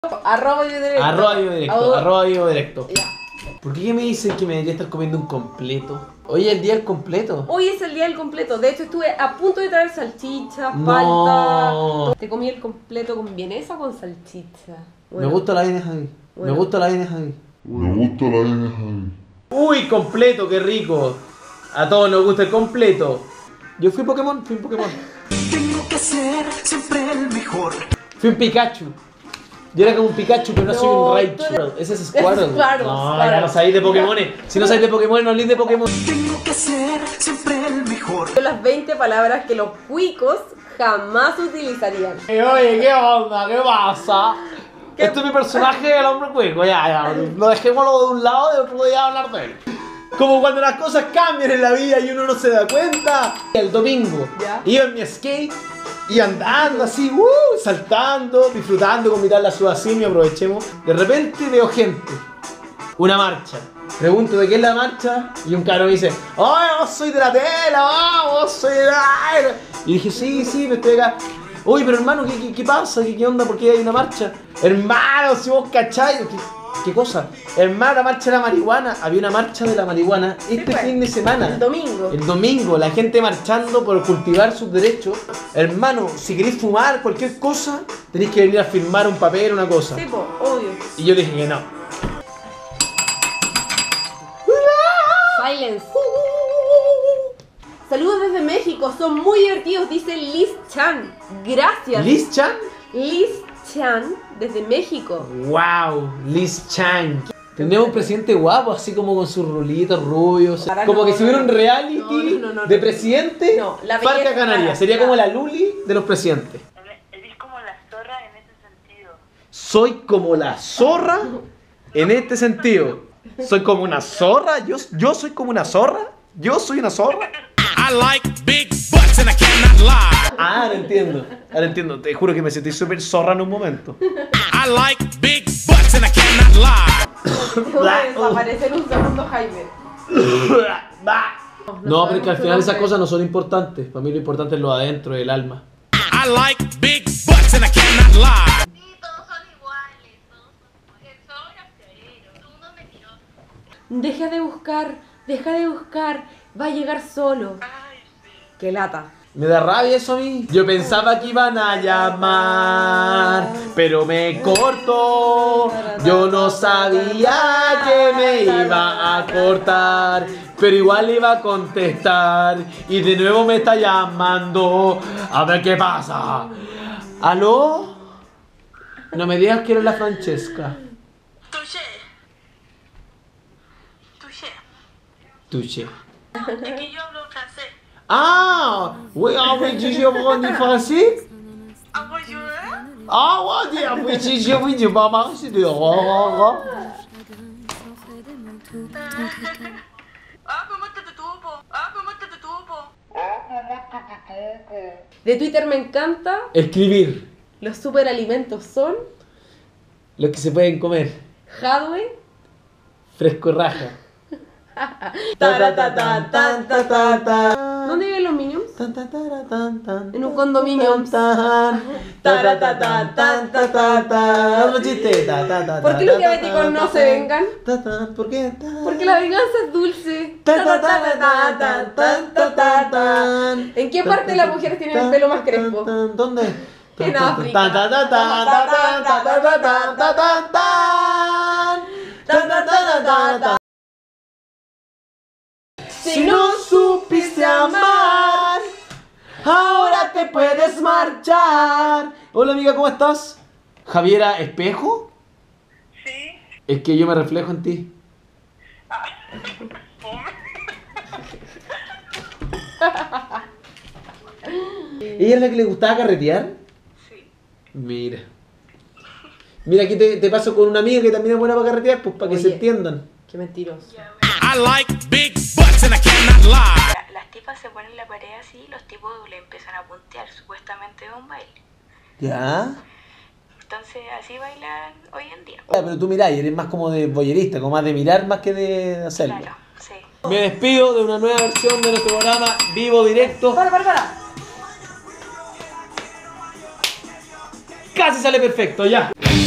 Arroba vivo directo. Arroba vivo directo. Ya. ¿Por qué me dicen que me debería estar comiendo un completo? Hoy es el día del completo. Hoy es el día del completo. De hecho, estuve a punto de traer salchicha, No. palta. Te comí el completo con vienesa o con salchicha. Bueno, Me gusta la vienesa a mí. Bueno. Me gusta la vienesa a mí. Me gusta la vienesa a mí. Uy, completo, qué rico. A todos nos gusta el completo. Yo fui Pokémon, fui un Pokémon. Tengo que ser siempre el mejor. Fui un Pikachu. Yo era como un Pikachu, pero no soy un Raichu. Ese es Squirtle. Squirtle, No, Squirtle. ya no sabéis de Pokémon. Si no sabéis de Pokémon, no habléis de Pokémon. Tengo que ser siempre el mejor. son las 20 palabras que los cuicos jamás utilizarían. Oye, ¿qué onda? ¿Qué pasa? Este es mi personaje, el hombre cuico. Ya. Lo dejémoslo de un lado y otro día hablar de él. Como cuando las cosas cambian en la vida y uno no se da cuenta. El domingo ¿Ya? iba en mi skate y andando así, saltando, disfrutando con mi tal la sudasimio, aprovechemos. De repente veo gente, una marcha. Pregunto de qué es la marcha y un cabrón me dice: ¡Oh, vos soy de la tela! ¡Oh, vos soy de la... Y dije: sí, me estoy acá. Oye, pero hermano, ¿qué pasa? ¿Qué onda? ¿Por qué hay una marcha? Hermano, si vos cacháis. ¿Qué cosa? Hermano, la marcha de la marihuana. Había una marcha de la marihuana este fin de semana. El domingo. El domingo, la gente marchando por cultivar sus derechos. Hermano, si queréis fumar cualquier cosa, tenéis que venir a firmar un papel, una cosa. Sí, po, obvio. Y yo dije que no. Silence. Saludos desde México, son muy divertidos, dice Liz Chan. Gracias. ¿Liz Chan? Liz Chan, desde México. Wow, Liz Chan. Tenemos un presidente guapo, así como con sus rulitos rubios. Ahora Como no, que si hubiera un no. reality No, de presidente, No, la Farca belleza, Canaria. Sería claro. como la Luli de los presidentes. Eres como la zorra en ese sentido. Soy como la zorra en este sentido. Soy como una zorra. Yo soy como una zorra. Yo soy una zorra. I like big butts and I cannot lie. Ah, ahora entiendo. Te juro que me sentí súper zorra en un momento. I like big butts and I cannot lie. Te voy a desaparecer un segundo, Jaime. No, pero es que al final esas cosas no son importantes. Para mí lo importante es lo adentro, el alma. I like big butts and I cannot lie. Sí, todos son iguales, son groseritos, todo mundo mentiroso. Deja de buscar, va a llegar solo. Ay, sí. Qué lata. Me da rabia eso a mí. Yo pensaba que iban a llamar, pero me cortó. Yo no sabía que me iba a cortar, pero igual iba a contestar. Y de nuevo me está llamando. A ver qué pasa. ¿Aló? No me digas que eres la Francesca. Touché. Touché. Touché. No, es que yo hablo francés. Ah, oui, ah oui, je parle français. Ah, bonjour. Ah, ouais, oui, je vais marcher dehors. Ah, ¿cómo está tu tubo? Ah, ¿cómo está tu tubo? De Twitter me encanta. Escribir Los superalimentos son lo que se pueden comer. Hadwe. Fresco raja. ¿Dónde viven los minions? En En un condominio. ¿Por qué los diabéticos no se vengan? ¿Por qué? Porque la venganza es dulce. ¿En qué parte de las mujeres tienen el pelo más crespo? ¿Dónde? En África. Si no supiste amar, ahora te puedes marchar. Hola amiga, ¿cómo estás? Javiera Espejo. Sí. Es que yo me reflejo en ti. ¿Ella es la que le gustaba carretear? Sí. Mira. Mira, aquí te paso con una amiga que también es buena para carretear, pues para que Oye. se entiendan. Qué mentiroso. I like big butts and I cannot lie. Las tipas se ponen la pared así y los tipos le empiezan a puntear, supuestamente es un baile. ¿Ya? Entonces así bailan hoy en día. Pero tú mirá, eres más como de voyerista, como más de mirar más que de hacerlo. Claro, sí. Me despido de una nueva versión de nuestro programa Vivo Directo. Para. Casi sale perfecto, ya.